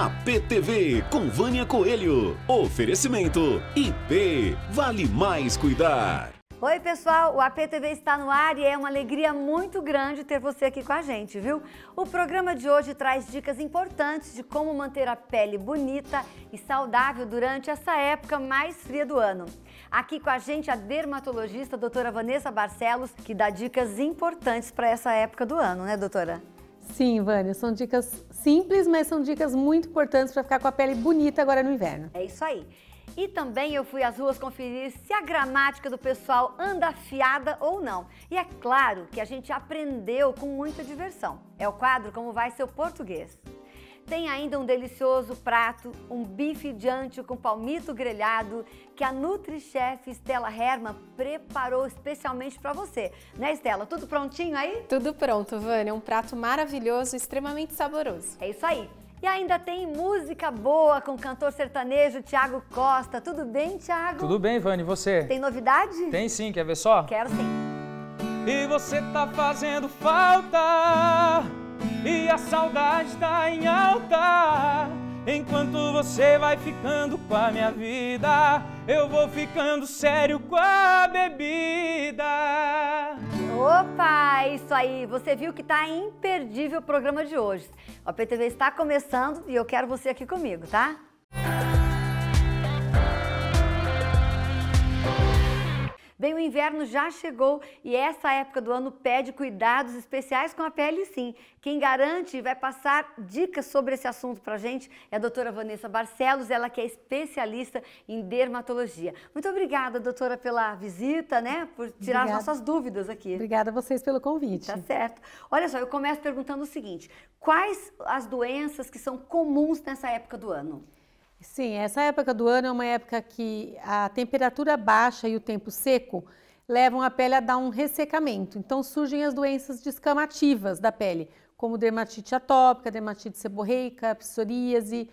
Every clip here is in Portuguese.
APTV com Vânia Coelho. Oferecimento IP. Vale mais cuidar. Oi pessoal, o APTV está no ar e é uma alegria muito grande ter você aqui com a gente, viu? O programa de hoje traz dicas importantes de como manter a pele bonita e saudável durante essa época mais fria do ano. Aqui com a gente a dermatologista doutora Vanessa Barcelos, que dá dicas importantes para essa época do ano, né doutora? Sim, Vânia, são dicas simples, mas são dicas muito importantes para ficar com a pele bonita agora no inverno. É isso aí. E também eu fui às ruas conferir se a gramática do pessoal anda afiada ou não. E é claro que a gente aprendeu com muita diversão. É o quadro Como Vai Seu Português. Tem ainda um delicioso prato, um bife de ancho com palmito grelhado, que a Nutri-Chef Estela Hermann preparou especialmente para você. Né, Estela? Tudo prontinho aí? Tudo pronto, Vânia. Um prato maravilhoso, extremamente saboroso. É isso aí. E ainda tem música boa com o cantor sertanejo Thiago Costa. Tudo bem, Thiago? Tudo bem, Vânia, e você? Tem novidade? Tem sim, quer ver só? Quero sim. E você tá fazendo falta, e a saudade tá em alta. Enquanto você vai ficando com a minha vida, eu vou ficando sério com a bebida. Opa, isso aí. Você viu que tá imperdível o programa de hoje. O APTV está começando e eu quero você aqui comigo, tá? Bem, o inverno já chegou e essa época do ano pede cuidados especiais com a pele, sim. Quem garante e vai passar dicas sobre esse assunto pra gente é a doutora Vanessa Barcelos, ela que é especialista em dermatologia. Muito obrigada, doutora, pela visita, né? Por tirar as nossas dúvidas aqui. Obrigada a vocês pelo convite. Tá certo. Olha só, eu começo perguntando o seguinte, quais as doenças que são comuns nessa época do ano? Sim, essa época do ano é uma época que a temperatura baixa e o tempo seco levam a pele a dar um ressecamento. Então surgem as doenças descamativas da pele, como dermatite atópica, dermatite seborreica, psoríase,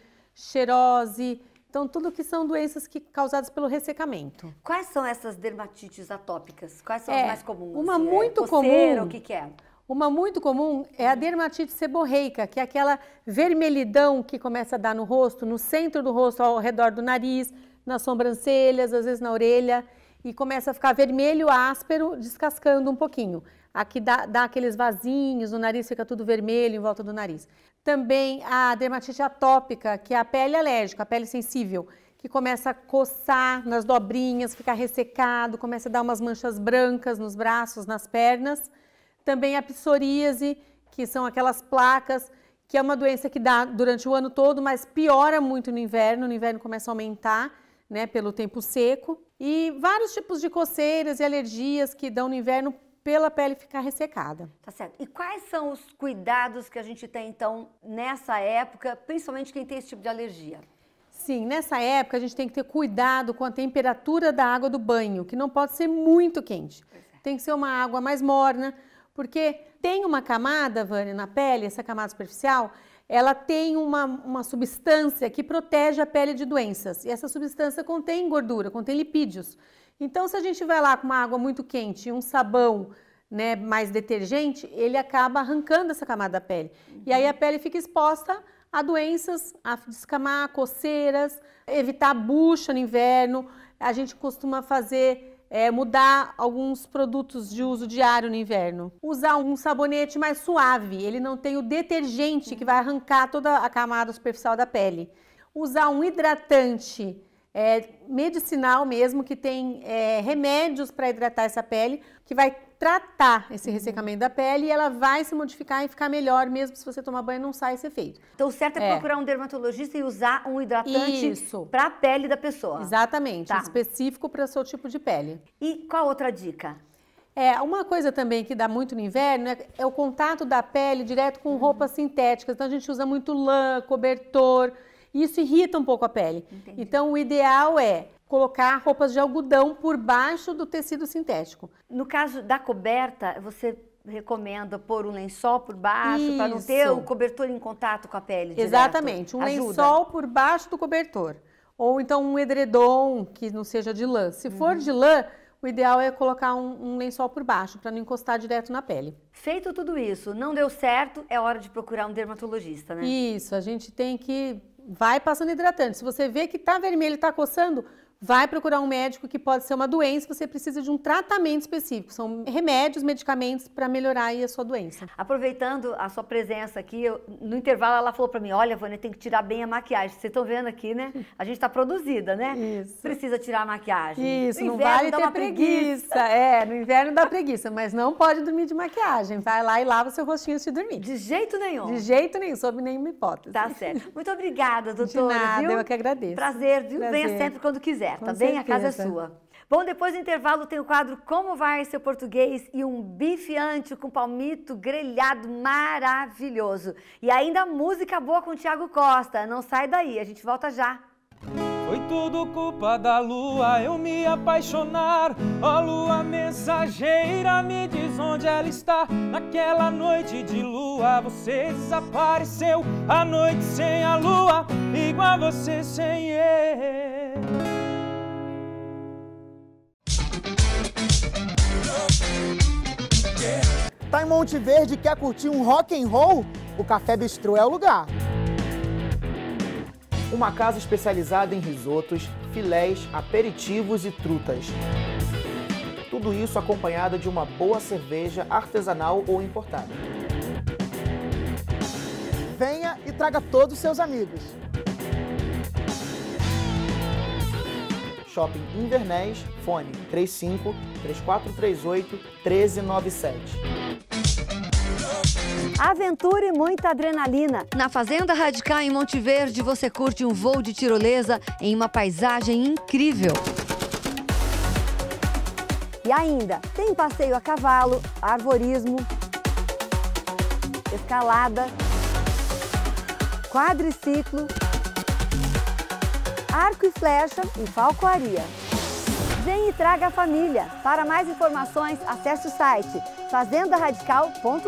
xerose. Então tudo que são doenças causadas pelo ressecamento. Quais são essas dermatites atópicas? Quais são as mais comuns? Uma assim? muito Coceira, comum. o que é? Uma muito comum é a dermatite seborreica, que é aquela vermelhidão que começa a dar no rosto, no centro do rosto, ao redor do nariz, nas sobrancelhas, às vezes na orelha, e começa a ficar vermelho, áspero, descascando um pouquinho. Aqui dá aqueles vasinhos, o nariz fica tudo vermelho em volta do nariz. Também a dermatite atópica, que é a pele alérgica, a pele sensível, que começa a coçar nas dobrinhas, ficar ressecado, começa a dar umas manchas brancas nos braços, nas pernas. Também a psoríase, que são aquelas placas, que é uma doença que dá durante o ano todo, mas piora muito no inverno começa a aumentar, né, pelo tempo seco. E vários tipos de coceiras e alergias que dão no inverno pela pele ficar ressecada. Tá certo. E quais são os cuidados que a gente tem, então, nessa época, principalmente quem tem esse tipo de alergia? Sim, nessa época a gente tem que ter cuidado com a temperatura da água do banho, que não pode ser muito quente. Tem que ser uma água mais morna, porque tem uma camada, Vânia, na pele, essa camada superficial, ela tem uma substância que protege a pele de doenças. E essa substância contém gordura, contém lipídios. Então, se a gente vai lá com uma água muito quente e um sabão, né, mais detergente, ele acaba arrancando essa camada da pele. E aí a pele fica exposta a doenças, a descamar, coceiras, evitar bucha no inverno. A gente costuma fazer... mudar alguns produtos de uso diário no inverno. Usar um sabonete mais suave, ele não tem o detergente que vai arrancar toda a camada superficial da pele. Usar um hidratante medicinal mesmo, que tem remédios para hidratar essa pele, que vai tratar esse ressecamento da pele e ela vai se modificar e ficar melhor, mesmo se você tomar banho não sai esse efeito. Então o certo é procurar um dermatologista e usar um hidratante para a pele da pessoa. Exatamente, tá. Específico para o seu tipo de pele. E qual outra dica? Uma coisa também que dá muito no inverno é o contato da pele direto com roupas sintéticas. Então a gente usa muito lã, cobertor, e isso irrita um pouco a pele. Entendi. Então o ideal é colocar roupas de algodão por baixo do tecido sintético. No caso da coberta, você recomenda pôr um lençol por baixo para não ter o cobertor em contato com a pele direto? Exatamente, lençol por baixo do cobertor. Ou então um edredom que não seja de lã. Se for de lã, o ideal é colocar um lençol por baixo, para não encostar direto na pele. Feito tudo isso, não deu certo, é hora de procurar um dermatologista, né? Isso, a gente tem que vai passando hidratante. Se você vê que tá vermelho e tá coçando, vai procurar um médico, que pode ser uma doença, você precisa de um tratamento específico. São remédios, medicamentos para melhorar aí a sua doença. Aproveitando a sua presença aqui, no intervalo ela falou para mim, olha, Vânia, tem que tirar bem a maquiagem. Vocês estão vendo aqui, né? A gente tá produzida, né? Isso. Precisa tirar a maquiagem. Isso, não vale ter preguiça. É, no inverno dá preguiça, mas não pode dormir de maquiagem. Vai lá e lava seu rostinho antes de dormir. De jeito nenhum. De jeito nenhum, sob nenhuma hipótese. Tá certo. Muito obrigada, doutora. De nada, viu? eu que agradeço. Prazer, viu? Prazer. Venha sempre quando quiser, Com tá bem? A casa é certeza. sua. Bom, depois do intervalo tem o quadro Como Vai Seu Português e um bife ancho com palmito grelhado maravilhoso. E ainda música boa com o Thiago Costa. Não sai daí, a gente volta já. Foi tudo culpa da lua, eu me apaixonar. Ó lua mensageira, me diz onde ela está. Naquela noite de lua, você desapareceu. A noite sem a lua, igual você sem eu. Tá em Monte Verde e quer curtir um rock and roll? O Café Bistrô é o lugar. Uma casa especializada em risotos, filés, aperitivos e trutas. Tudo isso acompanhado de uma boa cerveja artesanal ou importada. Venha e traga todos os seus amigos. Shopping Inverness, fone 35 3438 1397. Aventura e muita adrenalina. Na Fazenda Radical em Monte Verde, você curte um voo de tirolesa em uma paisagem incrível. E ainda, tem passeio a cavalo, arvorismo, escalada, quadriciclo, arco e flecha e falcoaria. Vem e traga a família. Para mais informações, acesse o site fazendaradical.com.br.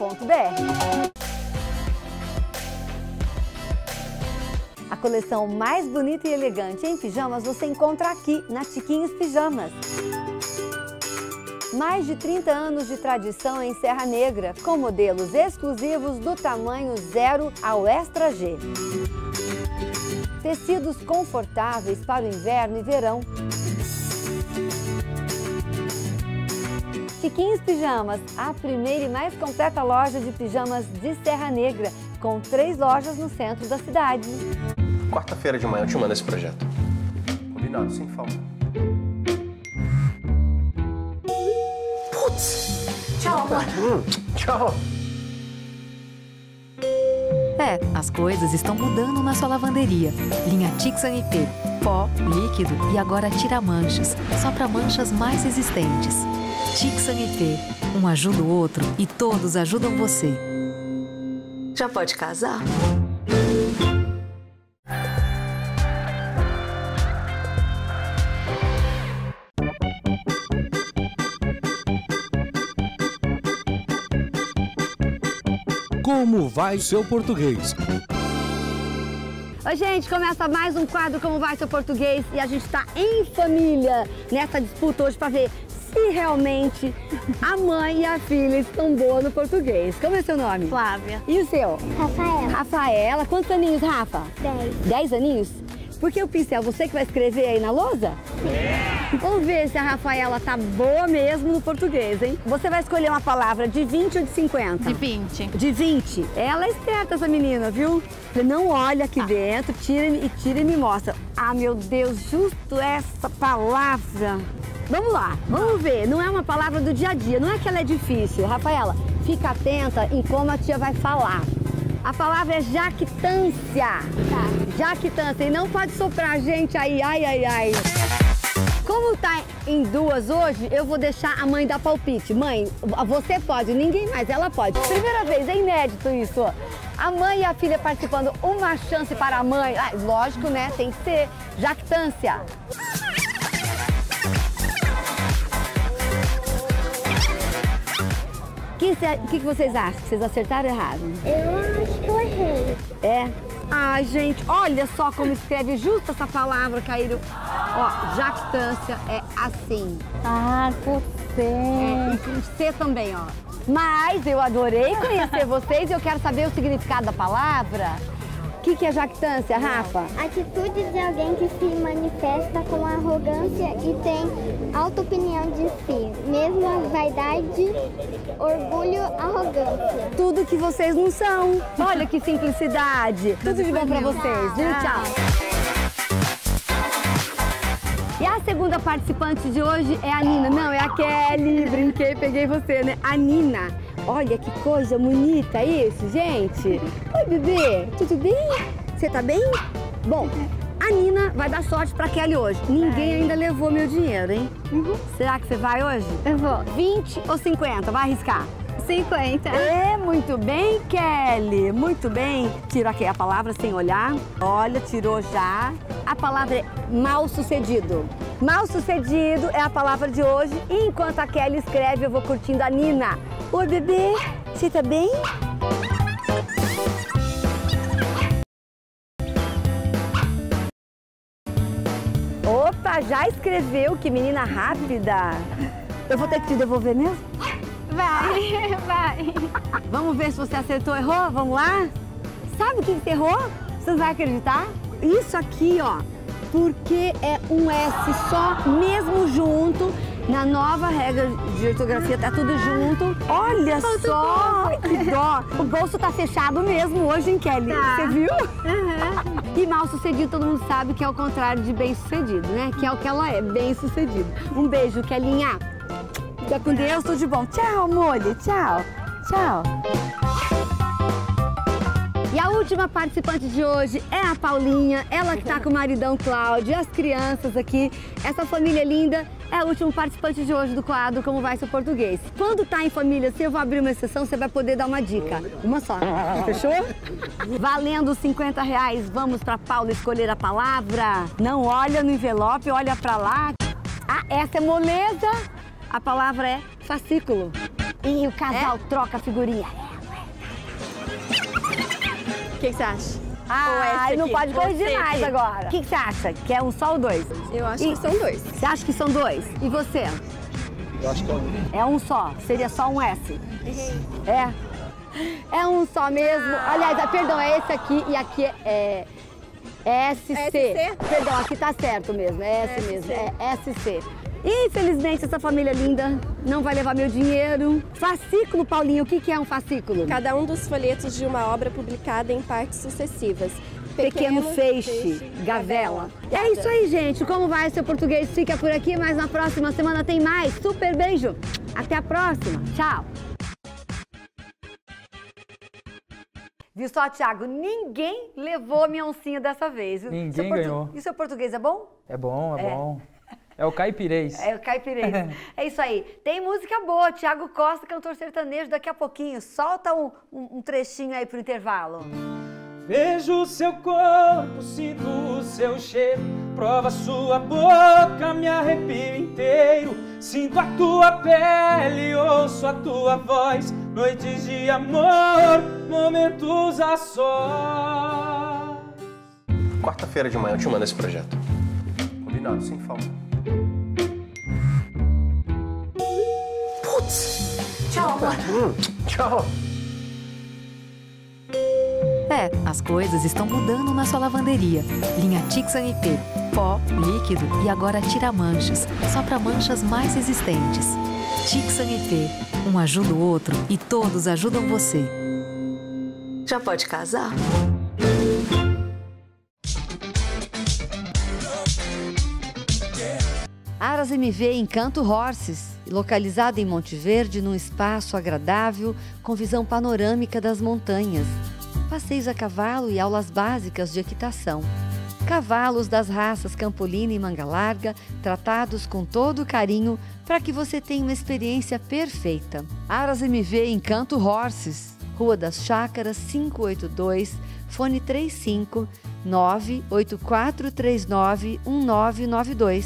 A coleção mais bonita e elegante em pijamas você encontra aqui na Tiquinhos Pijamas. Mais de 30 anos de tradição em Serra Negra, com modelos exclusivos do tamanho 0 ao Extra G. Tecidos confortáveis para o inverno e verão. Tiquinhos Pijamas, a primeira e mais completa loja de pijamas de Serra Negra, com 3 lojas no centro da cidade. Quarta-feira de manhã eu te mando esse projeto. Combinado, sem falta. Putz! Tchau, amor. Tchau! As coisas estão mudando na sua lavanderia. Linha Tixan IP. Pó, líquido e agora tira manchas. Só para manchas mais resistentes. Tixan IP. Um ajuda o outro e todos ajudam você. Já pode casar? Como vai seu português? Oi, gente, começa mais um quadro Como Vai Seu Português e a gente está em família nessa disputa hoje para ver se realmente a mãe e a filha estão boas no português. Como é seu nome? Flávia. E o seu? Rafaela. Rafaela. Quantos aninhos, Rafa? 10. 10 aninhos? Por que o pincel? Você que vai escrever aí na lousa? Vamos ver se a Rafaela tá boa mesmo no português, hein? Você vai escolher uma palavra de 20 ou de 50? De 20. De 20. Ela é esperta, essa menina, viu? Você não olha aqui dentro, tira e me mostra. Ah, meu Deus, justo essa palavra. Vamos lá, vamos ver. Não é uma palavra do dia a dia, não é que ela é difícil. Rafaela, fica atenta em como a tia vai falar. A palavra é jactância. Tá. Jactância. E não pode soprar, gente, aí, ai, ai, ai. Como tá em 2 hoje, eu vou deixar a mãe dar palpite. Mãe, você pode, ninguém mais, ela pode. Primeira vez, é inédito isso. A mãe e a filha participando, uma chance para a mãe. Ah, lógico, né? Tem que ser jactância. O que vocês acham? Vocês acertaram ou errado? Eu acho que eu errei. É? Ai, gente, olha só como escreve justo essa palavra, Caíro. Ó, jactância é assim. Ah, com C. E com C também, ó. Mas eu adorei conhecer vocês e eu quero saber o significado da palavra. que é jactância, Rafa? Atitude de alguém que se manifesta com arrogância e tem alta opinião de si, mesmo a vaidade, orgulho, arrogância. Tudo que vocês não são. Olha que simplicidade. Tudo de bom pra vocês, viu? Tchau. E a segunda participante de hoje é a Nina. Não, é a Kelly. Brinquei, peguei você, né? A Nina. Olha que coisa bonita isso, gente. Oi, bebê. Tudo bem? Você tá bem? Bom, a Nina vai dar sorte pra Kelly hoje. Ninguém ainda levou meu dinheiro, hein? Será que você vai hoje? Eu vou. 20 ou 50? Vai arriscar? 50. É, muito bem, Kelly. Muito bem. Tiro aqui a palavra sem olhar. Olha, tirou já. A palavra é mal sucedido. Mal sucedido é a palavra de hoje. E enquanto a Kelly escreve, eu vou curtindo a Nina. Oi, bebê. Você tá bem? Opa, já escreveu. Que menina rápida. Eu vou ter que te devolver mesmo? Vai, vai. Vamos ver se você acertou ou errou? Vamos lá? Sabe o que você errou? Você não vai acreditar? Isso aqui, ó, porque é um S só, mesmo junto, na nova regra de ortografia, tá tudo junto. Olha só, que dó. O bolso tá fechado mesmo hoje, hein, Kelly? Tá. Você viu? E mal sucedido, todo mundo sabe que é o contrário de bem sucedido, né? Que é o que ela é, bem sucedido. Um beijo, Kellinha. Fica com Deus, tudo de bom. Tchau, Molly. Tchau. Tchau. E a última participante de hoje é a Paulinha. Ela que tá com o maridão Cláudio e as crianças aqui. Essa família linda é a última participante de hoje do quadro Como Vai Seu Português. Quando tá em família, se eu vou abrir uma exceção, você vai poder dar uma dica. Uma só. Fechou? Valendo os R$50, vamos pra Paula escolher a palavra. Não olha no envelope, olha pra lá. Ah, essa é moleza. A palavra é fascículo. E o casal troca a figurinha. O que você acha? Ah, não pode corrigir mais aqui. agora. O que você acha? Que é um só ou dois? Eu acho que são dois. Você acha que são dois? E você? Eu acho que é um. É um só. Seria só um S. É? É um só mesmo. Aliás, perdão, é esse aqui e aqui é SC. SC? Perdão, aqui tá certo mesmo. É S mesmo. É SC. Infelizmente, essa família linda não vai levar meu dinheiro. Fascículo, Paulinho, o que é um fascículo? Cada um dos folhetos de uma obra publicada em partes sucessivas. Pequeno feixe, gavela. É isso aí, gente. Como vai seu português? Fica por aqui, mas na próxima semana tem mais. Super beijo. Até a próxima. Tchau. Viu só, Thiago? Ninguém levou a minha oncinha dessa vez. Ninguém ganhou. E seu português é bom? É bom, é bom. É o caipirês. É o caipirês. É isso aí. Tem música boa. Thiago Costa, cantor sertanejo, daqui a pouquinho. Solta um trechinho aí pro intervalo. Vejo o seu corpo, sinto o seu cheiro, prova sua boca, me arrepio inteiro. Sinto a tua pele, ouço a tua voz, noites de amor, momentos a sós. Quarta-feira de manhã eu te mando esse projeto. Combinado, sem falta. Tchau, amor. Tchau. As coisas estão mudando na sua lavanderia. Linha Tixan IP. Pó, líquido e agora tira manchas. Só para manchas mais resistentes. Tixan IP. Um ajuda o outro e todos ajudam você. Já pode casar? Aras MV Encanto Horses, localizada em Monte Verde, num espaço agradável com visão panorâmica das montanhas. Passeios a cavalo e aulas básicas de equitação. Cavalos das raças Campolina e Manga Larga, tratados com todo carinho para que você tenha uma experiência perfeita. Aras MV Encanto Horses, Rua das Chácaras 582, fone 35 984391992.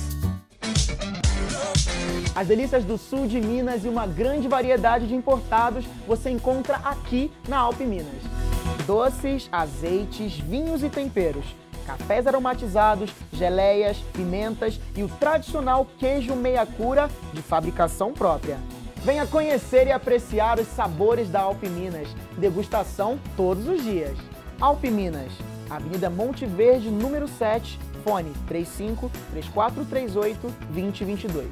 As delícias do sul de Minas e uma grande variedade de importados você encontra aqui na Alp Minas. Doces, azeites, vinhos e temperos, cafés aromatizados, geleias, pimentas e o tradicional queijo meia cura de fabricação própria. Venha conhecer e apreciar os sabores da Alp Minas. Degustação todos os dias. Alp Minas, Avenida Monte Verde, número 7, fone 35-3438-2022.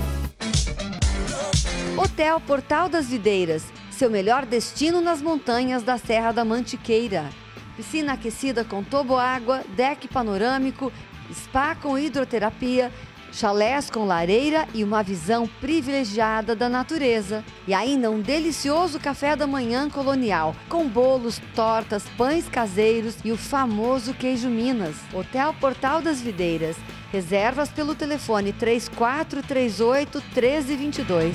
Hotel Portal das Videiras, seu melhor destino nas montanhas da Serra da Mantiqueira. Piscina aquecida com toboágua, deck panorâmico, spa com hidroterapia, chalés com lareira e uma visão privilegiada da natureza. E ainda um delicioso café da manhã colonial, com bolos, tortas, pães caseiros e o famoso queijo Minas. Hotel Portal das Videiras. Reservas pelo telefone 3438-1322.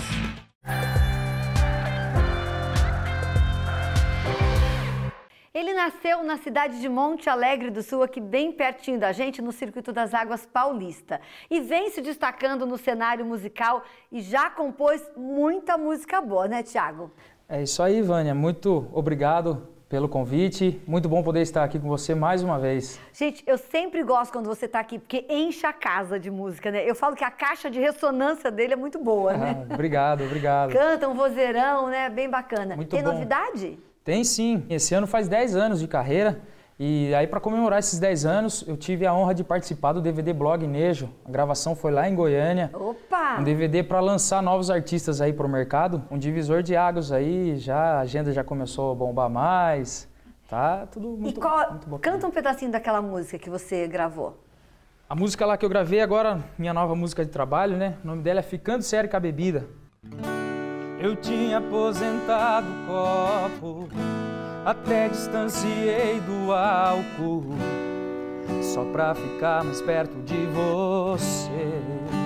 Ele nasceu na cidade de Monte Alegre do Sul, aqui bem pertinho da gente, no Circuito das Águas Paulista. E vem se destacando no cenário musical e já compôs muita música boa, né, Thiago? É isso aí, Vânia. Muito obrigado pelo convite. Muito bom poder estar aqui com você mais uma vez. Gente, eu sempre gosto quando você está aqui, porque enche a casa de música, né? Eu falo que a caixa de ressonância dele é muito boa, né? Obrigado, obrigado. Canta um vozeirão, né? Bem bacana. Muito Tem bom. novidade? Tem sim. Esse ano faz 10 anos de carreira e aí para comemorar esses 10 anos eu tive a honra de participar do DVD Blog Nejo. A gravação foi lá em Goiânia. Opa! Um DVD para lançar novos artistas aí para o mercado. Um divisor de águas aí, a agenda já começou a bombar mais. Tá tudo muito, muito bom. Canta um pedacinho daquela música que você gravou. A música lá que eu gravei agora, minha nova música de trabalho, né? O nome dela é Ficando Sério com a Bebida. Eu tinha aposentado o copo, até distanciei do álcool, só pra ficar mais perto de você.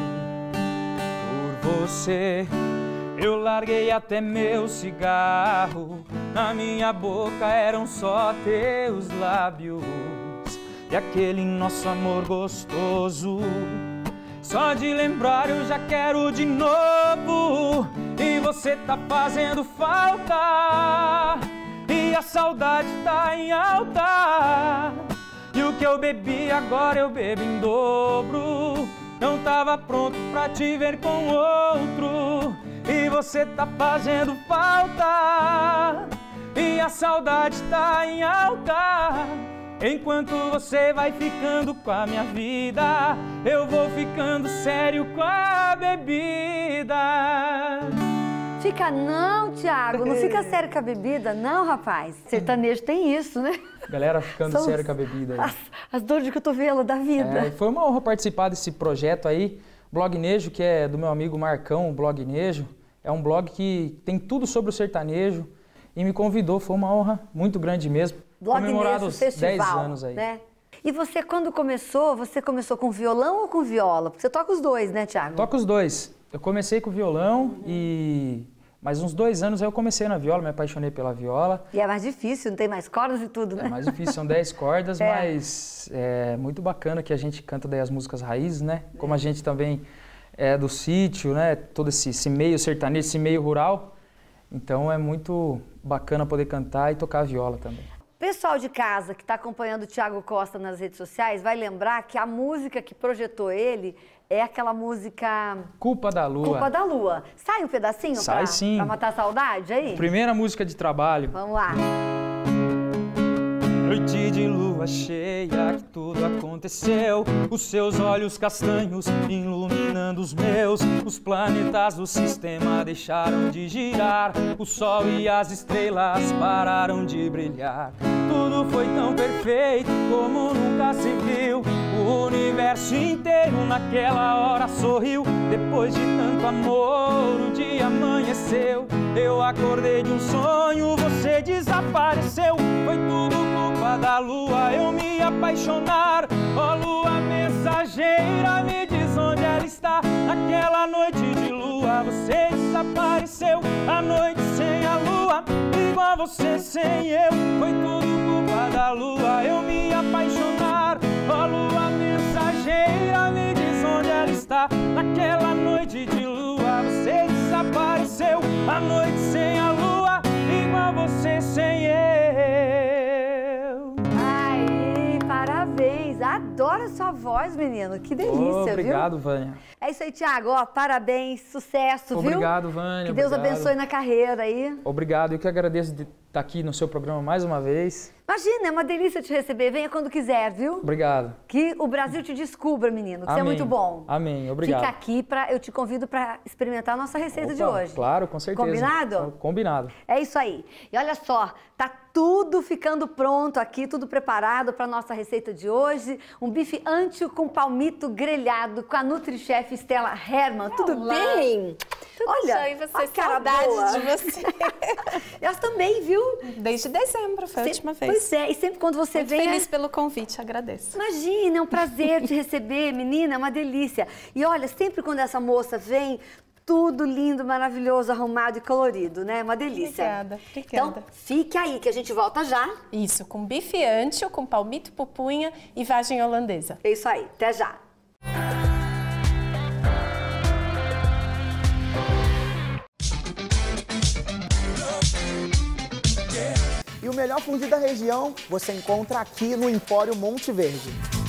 Por você, eu larguei até meu cigarro, na minha boca eram só teus lábios e aquele nosso amor gostoso. Só de lembrar eu já quero de novo. E você tá fazendo falta, e a saudade tá em alta. E o que eu bebi agora eu bebo em dobro. Não tava pronto pra te ver com outro. E você tá fazendo falta, e a saudade tá em alta. Enquanto você vai ficando com a minha vida, eu vou ficando sério com a bebida. Fica não, Thiago, não fica sério com a bebida, não, rapaz. Sertanejo tem isso, né? Galera ficando sério com a bebida. As dores de cotovelo da vida. Foi uma honra participar desse projeto aí, Blog Nejo, que é do meu amigo Marcão, o Blog Nejo. É um blog que tem tudo sobre o sertanejo e me convidou, foi uma honra muito grande mesmo. Comemorados 10 anos aí. Né? E você, quando começou, com violão ou com viola? Porque você toca os dois, né, Thiago? Toco os dois. Eu comecei com violão e... mais uns 2 anos aí eu comecei na viola, me apaixonei pela viola. E é mais difícil, não tem mais cordas e tudo, né? É mais difícil, são 10 cordas, mas é muito bacana que a gente canta daí as músicas raízes, né? Como a gente também é do sítio, né? Todo esse meio sertanejo, esse meio rural. Então é muito bacana poder cantar e tocar a viola também. Pessoal de casa que está acompanhando o Thiago Costa nas redes sociais vai lembrar que a música que projetou ele é aquela música... Culpa da Lua. Culpa da Lua. Sai um pedacinho pra matar a saudade aí? Primeira música de trabalho. Vamos lá. Noite de lua cheia que tudo aconteceu. Os seus olhos castanhos iluminando os meus. Os planetas do sistema deixaram de girar. O sol e as estrelas pararam de brilhar. Tudo foi tão perfeito como nunca se viu. O universo inteiro naquela hora sorriu. Depois de tanto amor o dia amanheceu. Eu acordei de um sonho, você desapareceu. Foi tudo culpa da lua, eu me apaixonar. Ó lua mensageira, me diz onde ela está. Naquela noite de lua, você desapareceu. A noite sem a lua, igual você sem eu. Foi tudo culpa da lua, eu me apaixonar. Ó lua mensageira, me diz onde ela está. Naquela noite de lua, você desapareceu. A noite sem a lua, igual você sem eu. Aí, parabéns. Adoro a sua voz, menino. Que delícia, obrigado, viu? Vânia. É isso aí, Thiago. Ó, parabéns, sucesso, viu? Obrigado, Vânia. Que Deus abençoe na carreira aí. Obrigado. Eu que agradeço de estar aqui no seu programa mais uma vez. Imagina, é uma delícia te receber. Venha quando quiser, viu? Obrigado. Que o Brasil te descubra, menino, que você é muito bom. Amém, obrigado. Fica aqui, eu te convido para experimentar a nossa receita de hoje. Claro, com certeza. Combinado? Combinado. É isso aí. E olha só, tá tudo ficando pronto aqui, tudo preparado para nossa receita de hoje. Um bife ancho com palmito grelhado com a NutriChef Stella Hermann. Tudo bem? Tudo olha, bem, você, a cara saudade boa. de você. Elas também, viu? Desde dezembro, foi a última vez. Pois é, e sempre quando você Muito vem... feliz pelo convite, agradeço. Imagina, é um prazer te receber, menina, é uma delícia. E olha, sempre quando essa moça vem, tudo lindo, maravilhoso, arrumado e colorido, né? Uma delícia. Obrigada. Então, fique aí que a gente volta já. Isso, com bife ancho, com palmito pupunha e vagem holandesa. É isso aí, até já. E o melhor fundi da região você encontra aqui no Empório Monte Verde.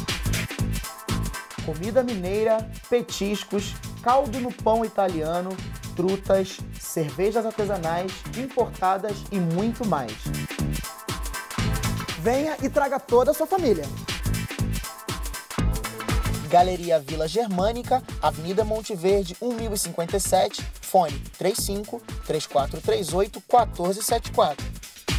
Comida mineira, petiscos, caldo no pão italiano, trutas, cervejas artesanais, importadas e muito mais. Venha e traga toda a sua família. Galeria Vila Germânica, Avenida Monte Verde, 1057, fone 35 3438 1474.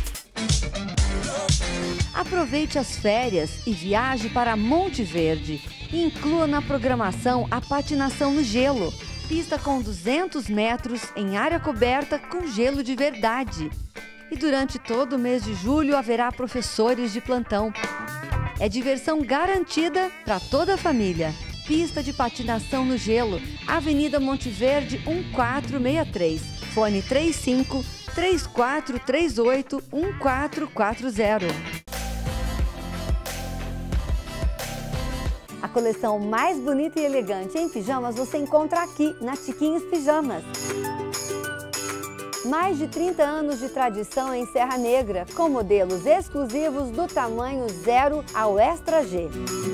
Aproveite as férias e viaje para Monte Verde. Inclua na programação a patinação no gelo. Pista com 200 metros em área coberta com gelo de verdade. E durante todo o mês de julho haverá professores de plantão. É diversão garantida para toda a família. Pista de patinação no gelo, Avenida Monte Verde 1463. Fone 35 3438 1440. A coleção mais bonita e elegante em pijamas você encontra aqui na Chiquinhos Pijamas. Mais de 30 anos de tradição em Serra Negra, com modelos exclusivos do tamanho 0 ao Extra G.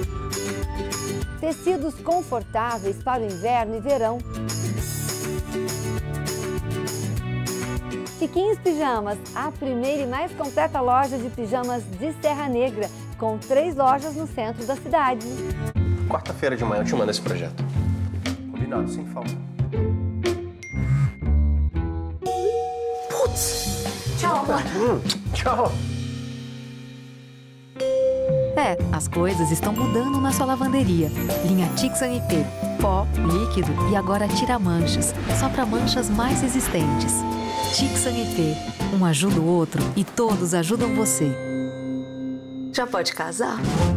Tecidos confortáveis para o inverno e verão. Chiquinhos Pijamas, a primeira e mais completa loja de pijamas de Serra Negra, com 3 lojas no centro da cidade. Quarta-feira de manhã eu te mando esse projeto. Combinado, sem falta. Putz! Tchau, amor. Tchau. As coisas estão mudando na sua lavanderia. Linha Tixan IP, pó, líquido e agora tira manchas, só para manchas mais resistentes. Tixan IP, um ajuda o outro e todos ajudam você. Já pode casar?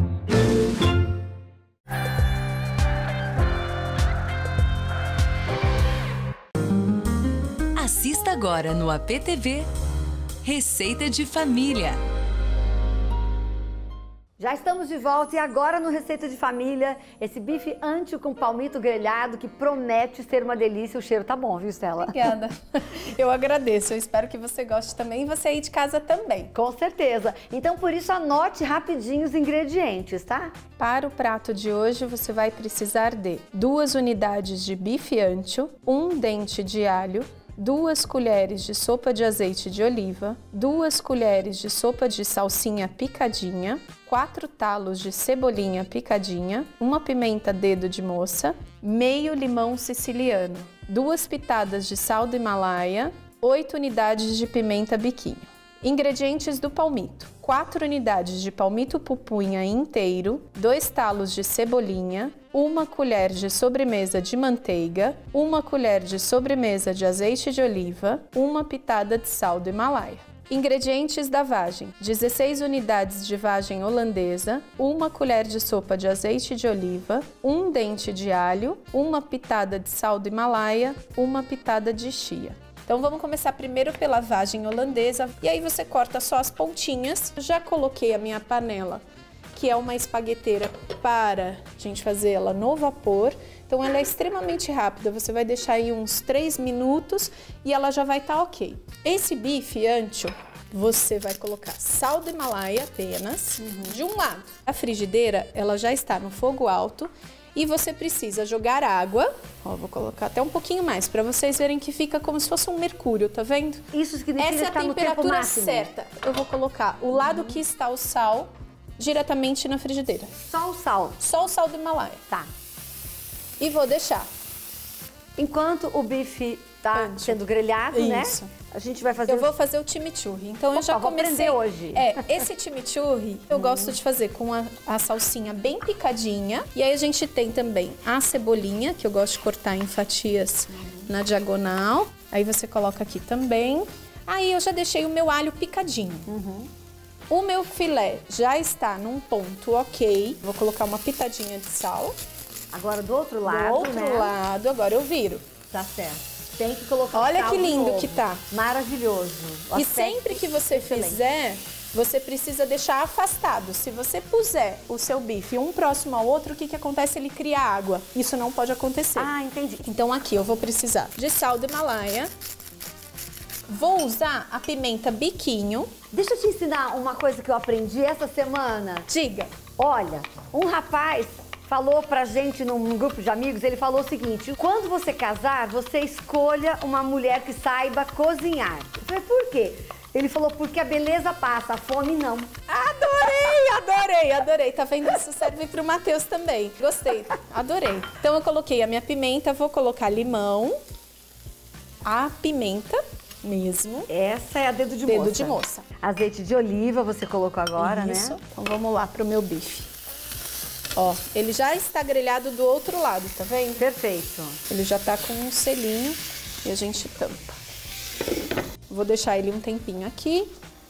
Assista agora no APTV Receita de Família. Já estamos de volta e agora no Receita de Família, esse bife ancho com palmito grelhado que promete ser uma delícia. O cheiro tá bom, viu, Stella? Obrigada. Eu agradeço. Eu espero que você goste também e você aí de casa também. Com certeza. Então, por isso, anote rapidinho os ingredientes, tá? Para o prato de hoje, você vai precisar de 2 unidades de bife ancho, 1 dente de alho, 2 colheres de sopa de azeite de oliva, 2 colheres de sopa de salsinha picadinha, 4 talos de cebolinha picadinha, 1 pimenta dedo de moça, meio limão siciliano, 2 pitadas de sal do Himalaia, 8 unidades de pimenta biquinho. Ingredientes do palmito: 4 unidades de palmito pupunha inteiro, 2 talos de cebolinha, 1 colher de sobremesa de manteiga, 1 colher de sobremesa de azeite de oliva, 1 pitada de sal do Himalaia. Ingredientes da vagem: 16 unidades de vagem holandesa, 1 colher de sopa de azeite de oliva, 1 dente de alho, 1 pitada de sal do Himalaia, 1 pitada de chia. Então vamos começar primeiro pela vagem holandesa e aí você corta só as pontinhas. Já coloquei a minha panela, que é uma espagueteira para a gente fazer ela no vapor. Então ela é extremamente rápida, você vai deixar aí uns 3 minutos e ela já vai estar ok. Esse bife ancho, você vai colocar sal do Himalaia apenas, de um lado. A frigideira, ela já está no fogo alto E você precisa jogar água. Ó, vou colocar até um pouquinho mais para vocês verem que fica como se fosse um mercúrio, tá vendo? Isso significa essa é a que tá no tempo temperatura máximo. certa. Eu vou colocar o lado que está o sal diretamente na frigideira. Só o sal. Só o sal do Himalaia. Tá. E vou deixar. Enquanto o bife tá sendo grelhado, né? Isso. A gente vai fazer... Eu vou fazer o chimichurri. Então eu já vou comecei aprender hoje. Esse chimichurri eu gosto de fazer com a salsinha bem picadinha. E aí a gente tem também a cebolinha, que eu gosto de cortar em fatias na diagonal. Aí você coloca aqui também. Aí eu já deixei o meu alho picadinho. O meu filé já está num ponto ok. Vou colocar uma pitadinha de sal. Agora do outro lado, Do outro lado, agora eu viro. Tá certo. Tem que colocar Olha sal que de lindo novo. que tá. Maravilhoso. E sempre que você fizer, você precisa deixar afastado. Se você puser o seu bife um próximo ao outro, o que acontece? Ele cria água. Isso não pode acontecer. Ah, entendi. Então aqui eu vou precisar de sal do Himalaia. Vou usar a pimenta biquinho. Deixa eu te ensinar uma coisa que eu aprendi essa semana. Diga. Olha, um rapaz falou pra gente num grupo de amigos, ele falou o seguinte: quando você casar, você escolha uma mulher que saiba cozinhar. Eu falei, por quê? Ele falou, porque a beleza passa, a fome não. Adorei. Tá vendo? Isso serve pro Matheus também. Gostei, adorei. Então eu coloquei a minha pimenta, vou colocar limão, a pimenta mesmo. Essa é a dedo de moça. Dedo de moça. Azeite de oliva você colocou agora, Isso. né? Então vamos lá pro meu bife. Ó, ele já está grelhado do outro lado, tá vendo? Perfeito. Ele já tá com um selinho e a gente tampa. Vou deixar ele um tempinho aqui.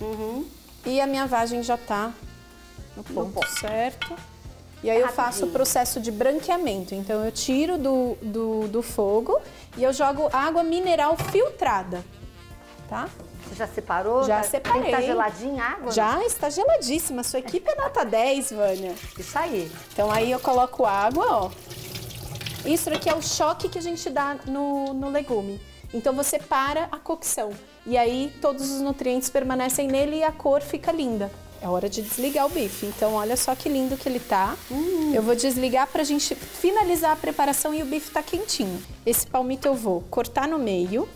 E a minha vagem já tá no ponto certo. E aí eu faço o processo de branqueamento. Então eu tiro do fogo e eu jogo água mineral filtrada, tá? Você já separou? Já separei. Tem que estar geladinha a água? Já está geladíssima. Sua equipe é nota 10, Vânia. Isso aí. Então aí eu coloco água, ó. Isso aqui é o choque que a gente dá no legume. Então você para a cocção. E aí todos os nutrientes permanecem nele e a cor fica linda. É hora de desligar o bife. Então olha só que lindo que ele tá. Eu vou desligar pra gente finalizar a preparação e o bife tá quentinho. Esse palmito eu vou cortar no meio.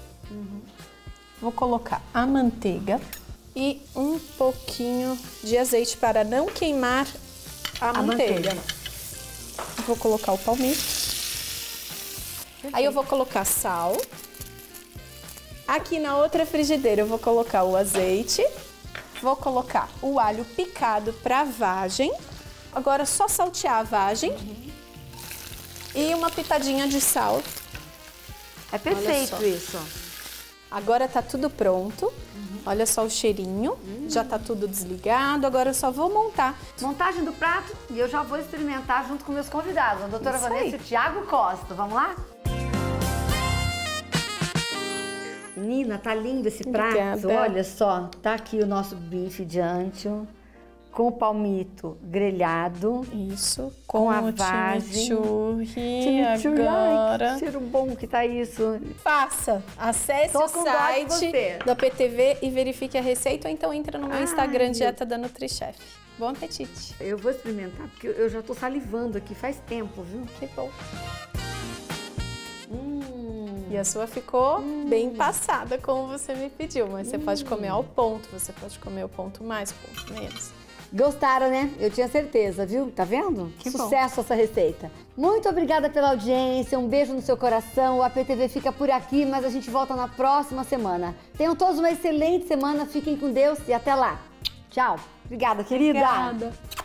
Vou colocar a manteiga e um pouquinho de azeite para não queimar a manteiga. Vou colocar o palmito. Aí eu vou colocar sal. Aqui na outra frigideira eu vou colocar o azeite. Vou colocar o alho picado para vagem. Agora só saltear a vagem. E uma pitadinha de sal. É perfeito isso. Agora tá tudo pronto. Olha só o cheirinho. Já tá tudo desligado. Agora eu só vou montar. Montagem do prato e eu já vou experimentar junto com meus convidados. A doutora Vanessa e o Thiago Costa. Vamos lá? Menina, tá lindo esse prato. Obrigada. Olha só, tá aqui o nosso bife de ancho com o palmito grelhado. Isso. Com a vagem. Chimichurri agora. Ai, que cheiro bom que tá isso. Faça. Acesse Tô o com dó de site você. da PTV e verifique a receita. Ou então entra no meu Instagram, Dieta da NutriChef. Bom apetite. Eu vou experimentar, porque eu já tô salivando aqui faz tempo, viu? Que bom. E a sua ficou bem passada, como você me pediu. Mas você pode comer ao ponto, você pode comer o ponto mais, o ponto menos. Gostaram, né? Eu tinha certeza, viu? Tá vendo? Que Sucesso essa receita. Muito obrigada pela audiência, um beijo no seu coração. O APTV fica por aqui, mas a gente volta na próxima semana. Tenham todos uma excelente semana, fiquem com Deus e até lá. Tchau. Obrigada, querida. Obrigada.